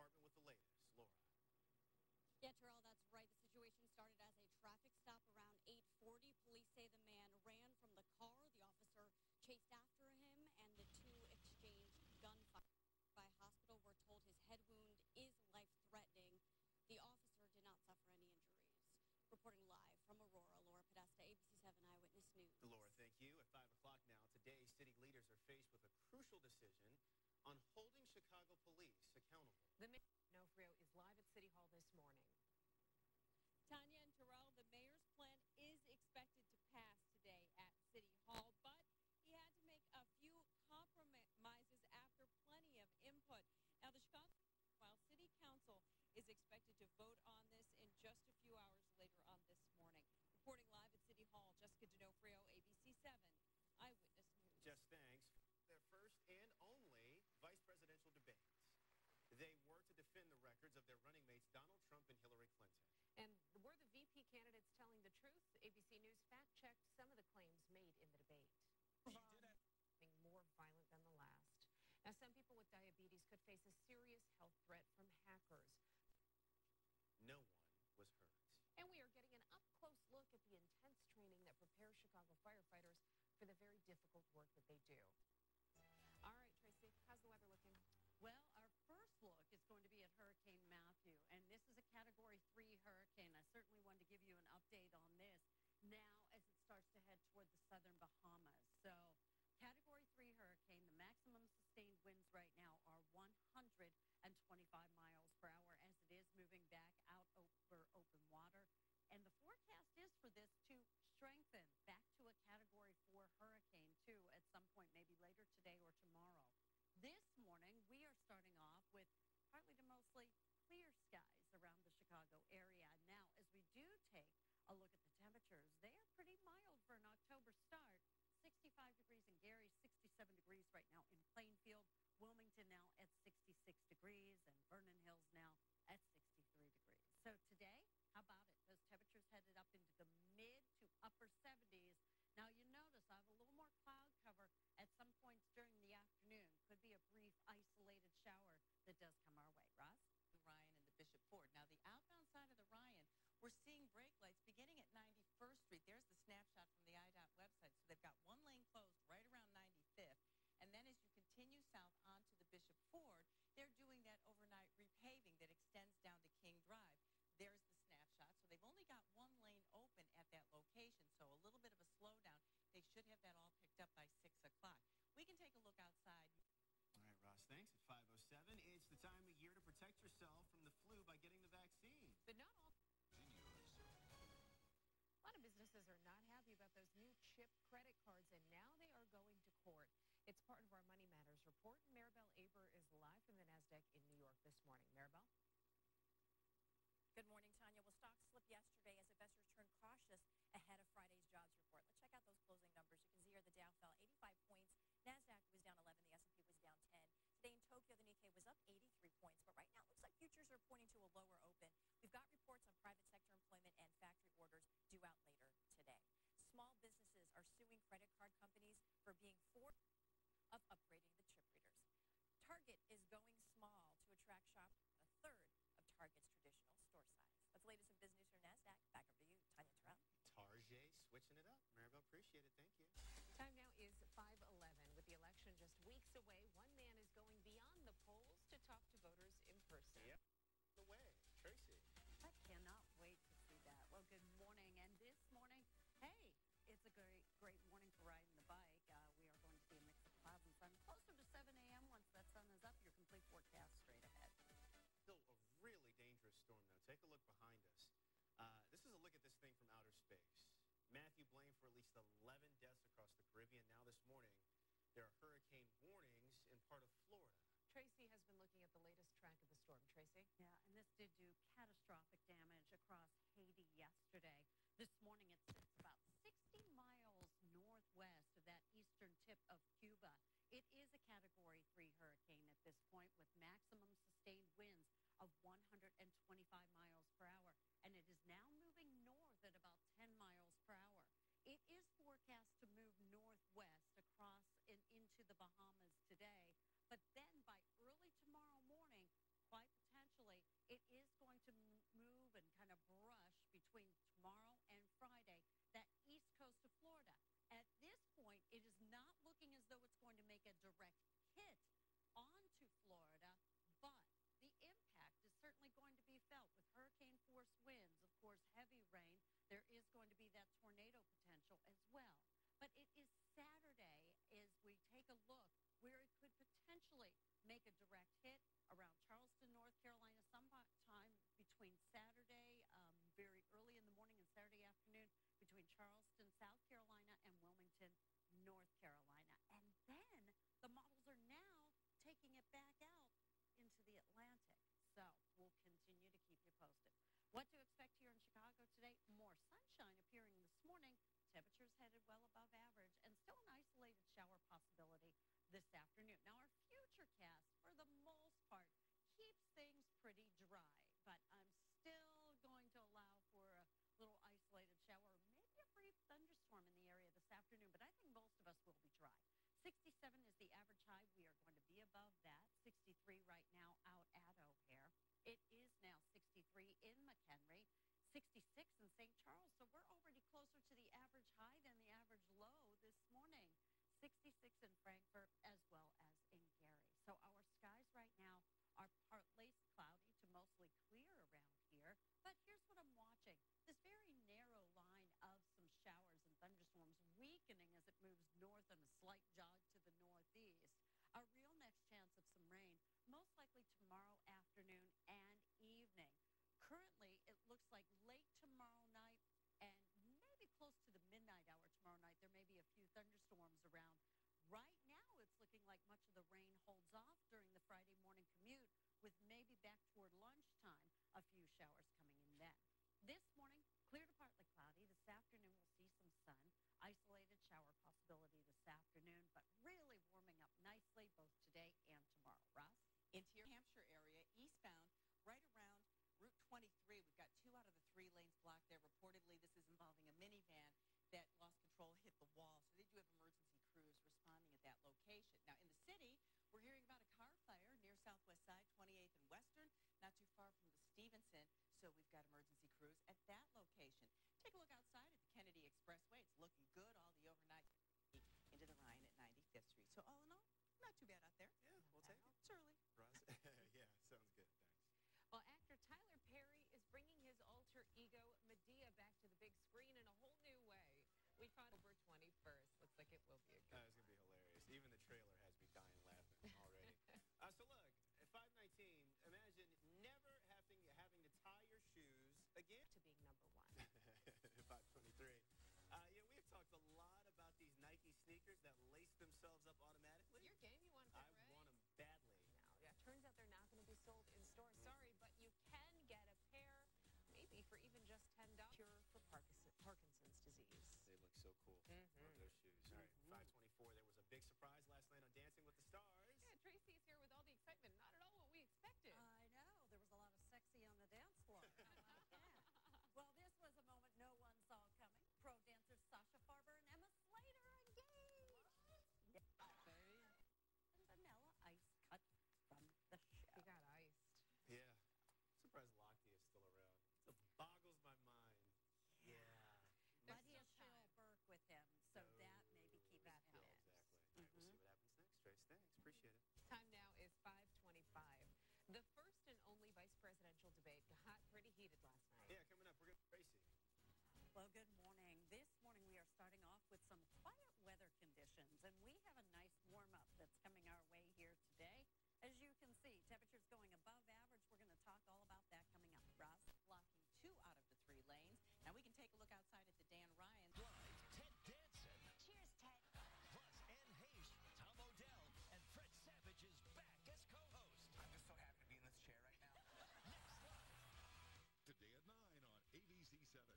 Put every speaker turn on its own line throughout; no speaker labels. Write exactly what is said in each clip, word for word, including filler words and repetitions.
Department with the latest. Laura.
Yeah, Terrell, that's right. The situation started as a traffic stop around eight forty. Police say the man ran from the car. The officer chased after him, and the two exchanged gunfire. By hospital, we're told his head wound is life-threatening. The officer did not suffer any injuries. Reporting live from Aurora, Laura Podesta, A B C seven Eyewitness News.
Laura, thank you. At five o'clock now, today, city leaders are faced with a crucial decision on holding Chicago police accountable.
The mayor of Onofrio is live at City Hall this morning.
Tanya and Terrell, the mayor's plan is expected to pass today at City Hall, but he had to make a few compromises after plenty of input. Now, the Chicago, while City Council is expected to vote on this in just a few hours later on this morning. Reporting live at City Hall, Jessica D'Onofrio, A B C seven Eyewitness News.
Just thanks. Their first and only vice presidential debates. They were to defend the records of their running mates Donald Trump and Hillary Clinton.
And were the V P candidates telling the truth? A B C News fact-checked some of the claims made in the debate. She did it. More violent than the last. Now, some people with diabetes could face a serious health threat from hackers.
No one was hurt.
And we are getting an up-close look at the intense training that prepares Chicago firefighters for the very difficult work that they do. All right, Tracy, how's the weather looking?
Well, our first look is going to be at Hurricane Matthew, and this is a Category three hurricane. I certainly wanted to give you an update on this now as it starts to head toward the southern Bahamas. So, Category three hurricane, the maximum sustained winds right now are one hundred twenty-five miles per hour as it is moving back out over open water. And the forecast is for this to strengthen back to a Category four hurricane, too, at some point, maybe later today or tomorrow. This morning, we are starting off with partly to mostly clear skies around the Chicago area. Now, as we do take a look at the temperatures, they are pretty mild for an October start. sixty-five degrees in Gary, sixty-seven degrees right now in Plainfield. Wilmington now at sixty-six degrees, and Vernon Hills now at sixty-three degrees. So today, how about it? Those temperatures headed up into the mid to upper seventies. Now, you notice I have a little more cloud cover at some points during the afternoon. Could be a brief, isolated shower that does come our way. Ross?
Ryan and the Bishop Ford. Now, the outbound side of the Ryan, we're seeing brake lights beginning at ninety-first Street. There's the snapshot from the I D O T website. So they've got one lane closed right around ninety-fifth. And then as you continue south onto the Bishop Ford, they're doing that overnight repaving that extends down to King Drive. There's the snapshot. So they've only got one lane open at that location. So a little bit of a slowdown. They should have that all picked up by six o'clock. We can take a look outside.
All right, Ross, thanks. At five oh seven, it's the time of year to protect yourself from the flu by getting the vaccine.
But not all. A lot of businesses are not happy about those new chip credit cards, and now they are going to court. It's part of our Money Matters report. Maribel Aber is live from the NASDAQ in New York this morning. Maribel?
Good morning, Tanya. Well, stocks slipped yesterday as investors turned cautious ahead of Friday's jobs report. Let's check out those closing numbers. You can see here the Dow fell eighty-five points. NASDAQ was down eleven. The S and P was down ten. Today in Tokyo, the Nikkei was up eighty-three points. But right now, it looks like futures are pointing to a lower open. We've got reports on private sector employment and factory orders due out later today. Small businesses are suing credit card companies for being forced of upgrading the chip readers. Target is going small to attract shoppers, a third of Target's traditional store size. That's the latest in business for NASDAQ. Back over to you, Tanya Terrell.
Target switching it up. Maribel, appreciate it. Thank you.
Time now is five eleven. With the election just weeks away, one man is going beyond the polls to talk to voters in person.
Yep. The way. Tracy.
I cannot wait to see that. Well, good morning. And this morning, hey, it's a great, great morning for riding the bike. Uh, we are going to see a mix of clouds and sun closer to seven a m Once that sun is up, your complete forecast straight ahead.
Still a really dangerous storm, though. Take a look behind us. Uh, this is a look at this thing from outer space. Matthew blamed for at least eleven deaths across the Caribbean. Now this morning, there are hurricane warnings in part of Florida.
Tracy has been looking at the latest track of the storm. Tracy?
Yeah, and this did do catastrophic damage across Haiti yesterday. This morning, it sits about sixty miles northwest of that eastern tip of Cuba. It is a Category three hurricane at this point with maximum sustained winds of one hundred twenty-five miles per hour, and it is now moving north at about ten miles per hour. It is forecast to move northwest across and into the Bahamas today, but then by early tomorrow morning, quite potentially there is going to be that tornado potential as well. But it is Saturday as we take a look where it could potentially make a direct hit around Charleston, North Carolina, sometime between Saturday, um, very early in the morning and Saturday afternoon, between Charleston, South Carolina, and Wilmington, North Carolina. And then the models are now taking it back out into the Atlantic. So we'll continue to keep you posted. What to expect here in Chicago today? More sunshine appearing this morning. Temperatures headed well above average and still an isolated shower possibility this afternoon. Now, our futurecast, for the most part, keeps things pretty dry, but I'm still going to allow for a little isolated shower, maybe a brief thunderstorm in the area this afternoon, but I think most of us will be dry. sixty-seven is the average high. We are going to be above that. sixty-three right now out at O'Hare. It is now sixty-three in McHenry, sixty-six in Saint Charles. So we're already closer to the average high than the average low this morning. sixty-six in Frankfort as well as in Gary. So our skies right now are partly cloudy to mostly clear around here. But here's what I'm watching. This very narrow line of some showers and thunderstorms weakening as it moves north and a slight jog to the northeast. Our real next chance of some rain, most likely tomorrow afternoon and evening. Currently, it looks like late tomorrow night and maybe close to the midnight hour tomorrow night, there may be a few thunderstorms around. Right now, it's looking like much of the rain holds off during the Friday morning commute, with maybe back toward lunchtime, a few showers coming in then. This morning, clear to partly cloudy. This afternoon, we'll see some sun. Isolated shower possibility this afternoon, but really warming up nicely both today and tomorrow. Ross?
Interior Hampshire area, eastbound, right around Route twenty-three. We've got two out of the three lanes blocked there. Reportedly, this is involving a minivan that lost control, hit the wall. So they do have emergency crews responding at that location. Now, in the city, we're hearing about a car fire near Southwest Side, twenty-eighth and Western, not too far from the Stevenson. So we've got emergency crews at that location. Take a look outside at the Kennedy Expressway. It's looking good, all the overnight into the Ryan at ninety-fifth Street. So all in all, not too bad out there.
Yeah, we'll take it.
It's early.
Roz? Yeah, sounds good. Thanks.
Well, actor Tyler Perry is bringing his alter ego Medea back to the big screen in a whole new way. We found October twenty-first. Looks like it will be a good
Uh, it's going to be hilarious. Even the trailer has me dying laughing already. uh, so look, at five nineteen, imagine never having, having to tie your shoes again.
to being number one.
five twenty-three. Uh, yeah, we've talked a lot about these Nike sneakers that lace themselves up automatically.
Your game, you want to
I
bet, right?
want them badly.
No, yeah. Turns out they're not going to be sold in stores. Sorry, but you can get a pair, maybe for even just ten dollars. Cure for Parkinson, Parkinson's disease.
They look so cool.
Mhm.
Love those shoes. All right, five twenty-four. There was a big surprise last night on Dancing with the Stars.
Yeah, Tracy's here with all the excitement. Not at all what we expected.
I know. There was a lot of sexy on the dance floor. How about that? Well, this was a moment no one saw coming. Pro dancers Sasha Farber and Emma Slater engaged. Yeah, baby. And vanilla ice cut from the show.
He got iced.
Yeah. Surprised Lockie is still around. It boggles my mind. Yeah.
But
There's
he has
still
Cheryl Burke with him, so
No.
that maybe keeps
That
him
helps.
in.
Exactly. All right, we'll see what happens next. Trace, thanks. Appreciate it.
Time now is five twenty-five. The first and only vice presidential debate got pretty heated last night.
Yeah, coming up, we're going to Tracy.
Well, good morning. This morning we are starting off with some quiet weather conditions, and we have a nice warm-up that's coming our way here today. As you can see, temperatures going above average. We're going to talk all about that coming up. Ross?
Blocking two out of the three lanes. Now we can take a look outside at the Dan Ryan.
Live, Ted Danson.
Cheers, Ted.
Plus Ann Hayes, Tom O'Dell, and Fred Savage is back as co-host.
I'm just so happy to be in this chair right now.
Next live. Today at nine on A B C seven.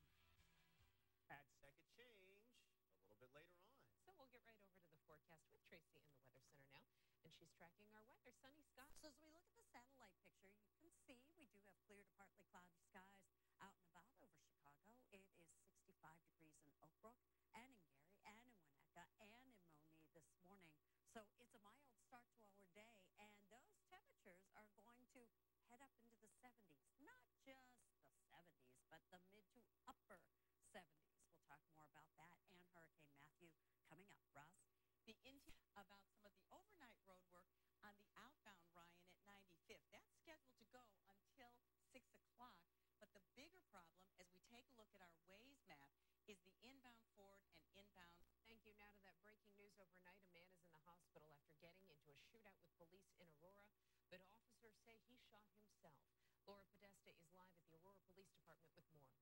Add second change a little bit later on.
So we'll get right over to the forecast with Tracy in the Weather Center now. And she's tracking our weather. Sunny skies.
So as we look at the satellite picture, you can see we do have clear to partly cloudy skies out and about over Chicago. It is sixty-five degrees in Oak Brook and in Gary and in Winnetka and in Monee this morning. So it's a mild start to our day, and those temperatures are going to head up into the seventies. Not just the seventies, but the mid to upper seventies. We'll talk more about that and Hurricane Matthew coming up. Ross?
The intel about some of the overnight road work on the outbound Ryan at ninety-fifth. That's scheduled to go until six o'clock.
police in Aurora, but officers say he shot himself. Laura Podesta is live at the Aurora Police Department with more.